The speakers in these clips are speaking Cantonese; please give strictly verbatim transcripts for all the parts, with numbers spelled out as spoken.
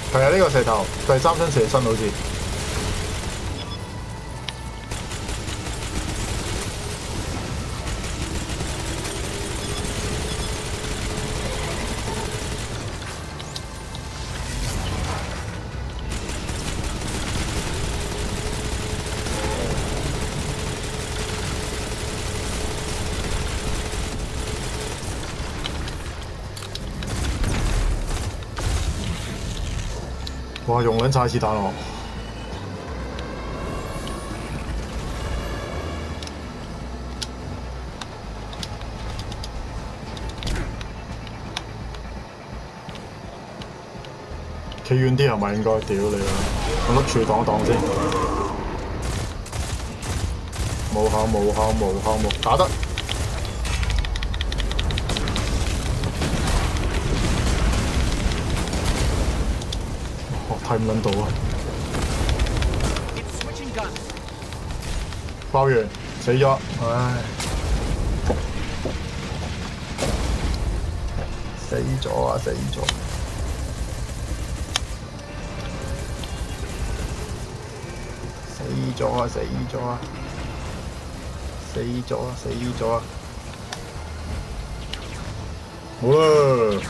係啊，呢、這個石頭第三槍射身好似。哇！用撚晒子彈喎！企遠啲係咪應該？屌你啦！我碌柱擋擋先。無效無效無效無打得！睇唔撚到啊！爆完死咗，唉！死咗啊！死咗！死咗啊！死咗啊！死咗啊！死咗啊！冇啦！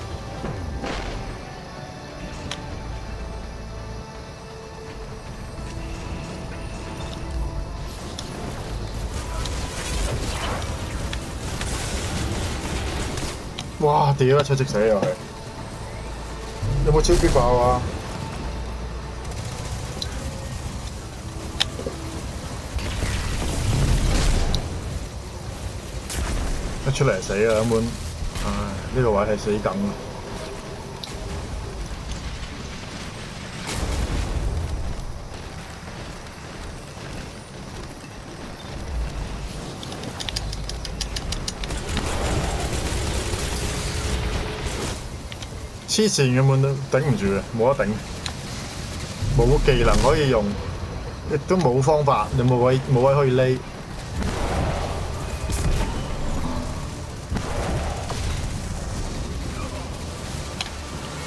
哇！屌啦，出即死又係，有冇超必爆啊？一出嚟死啊！根本，唉，呢、這個位係死梗啊！黐線根本都頂唔住嘅，冇得頂，冇技能可以用，亦都冇方法，你冇位冇位可以匿。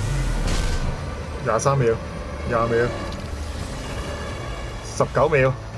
廿三秒，廿秒，十九秒。